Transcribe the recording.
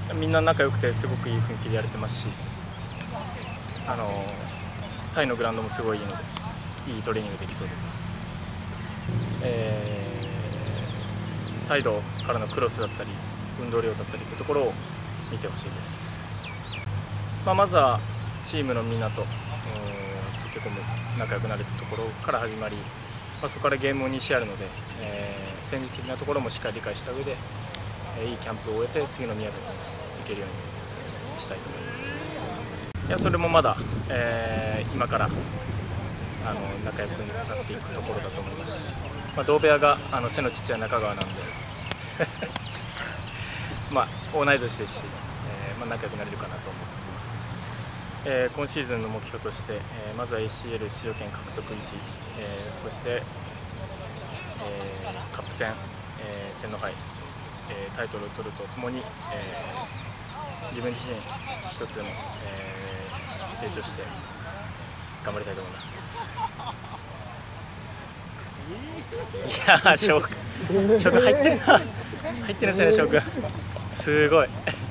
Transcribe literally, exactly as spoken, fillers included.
みんな仲良くてすごくいい雰囲気でやれてますし、あのタイのグラウンドもすごいいいのでいいトレーニングできそうです。えー、サイドからのクロスだったり運動量だったりというところを見てほしいです。まあ、まずはチームのみんなと溶け込む仲良くなるところから始まり、まあ、そこからゲームもに試合あるので、えー、戦術的なところもしっかり理解した上で、えー、いいキャンプを終えて次の宮崎に行けるようにしたいと思います。いやそれもまだ、えー、今からあの仲良くなっていくところだと思いますし、まあ、同部屋があの背のちっちゃい中川なんでまあ同い年ですし、えーまあ、仲良くなれるかなと思っています。えー、今シーズンの目標として、えー、まずは エーシーエル 出場権獲得いち、えー、そして、えー、カップ戦、えー、天皇杯、えー、タイトルを取るとともに、えー、自分自身一つでも、えー、成長して頑張りたいと思います。いやー、翔くん、翔くん入ってるな、入ってるんですよね、翔くん。すごい。